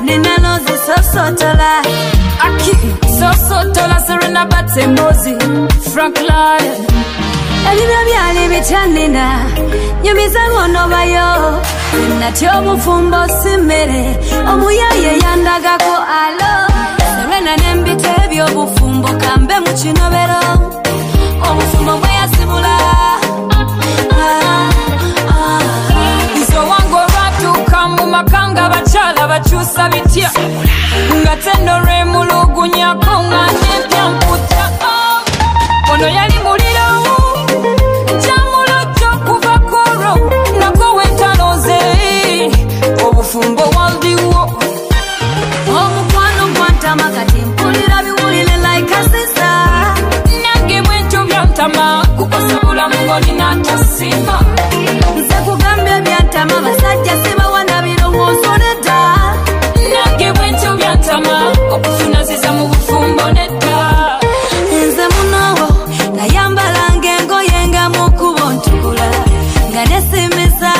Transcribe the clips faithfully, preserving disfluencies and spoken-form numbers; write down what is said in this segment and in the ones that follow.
Ninalozi sosotola Aki sosotola Serena Bate Mozi Frank Lion Elibya byali bityanina Nyumiza ngono bayo Natyo mufumbo simere Omuyaye yandagako alo Serena nembite ebyo bufumbo Kambe mukinobero Obufumbo bwe yasibula Izo wango ratuka mu makanga bachala bachusa bitya Ngatendo re mulugunya konga nepya mputa Ono yali muliro Jamulo chokuva koro Nako wetaloze Obufumbo waldiwo Omukwano mwanta makati mpulira biwulile like a sister Nange bwentu byantama Kukosabula mungoli natasima Nze kugambye byantama basajja sibawana birowoozo nedda Nange bwentu byantama Okufuna ziza mu bufumbo nedda Nze munowo nayambalanga engoye nga mukubo ntukula nga nesimisa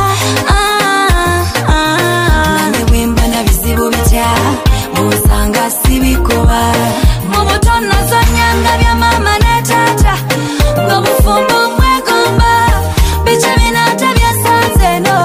nange bwemba na bizibu bitya bw'osanga sibikuba mu buto nazonyanga bya mama ne taata ng'obufumbo bwegomba biki binata byasanze no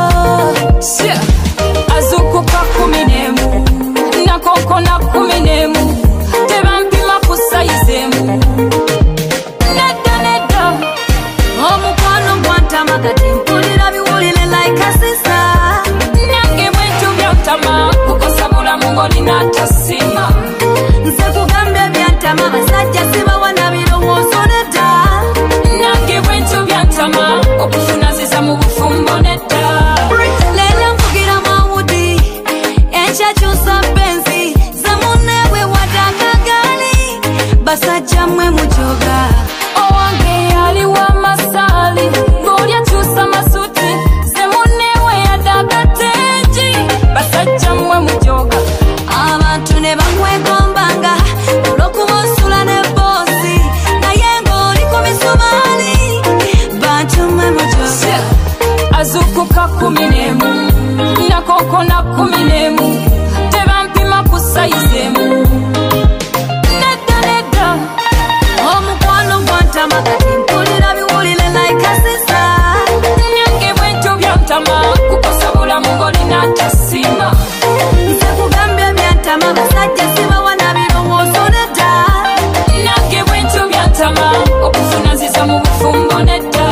azukuka kumi n'emu nakoko na kumi n'emu tebampima ku sayizi emu nedda nedda omukwano gwantama kati mpulira biwulire like a sister nange bwentu byantama kukosabula mungoli natasima nze kugambye byantama basajja sibawana birowoozo nedda nange bwentu byantama okufuna ziza mu bufumbo nedda leero mvugira mawudi enchakyusa benzi zemunebwe wadanga gali basajja mwe mujoga owange yaliwa masali ng'olya kyusa masuti zemunewe yadaga tengi basajja mwe mujoga abantu ne bamwegombanga olw'okuba osula ne boosi naye ng'oli ku misumaali bantu mwe mujoga azukuka kumi n'emu nakoko na kumi n'emu tebampima ku sayizi emu nedda nedda omukwano gwantama kati mpulira biwulire like a sister nange bwentu byantama kukosabula mungoli natasima nze kugambye byantama basajja sibawana birowoozo nedda nange bwentu byantama okufuna ziza mu bufumbo nedda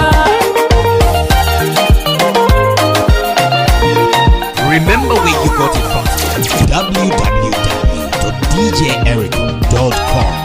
Remember where you got it from w w w dot d j eric dot com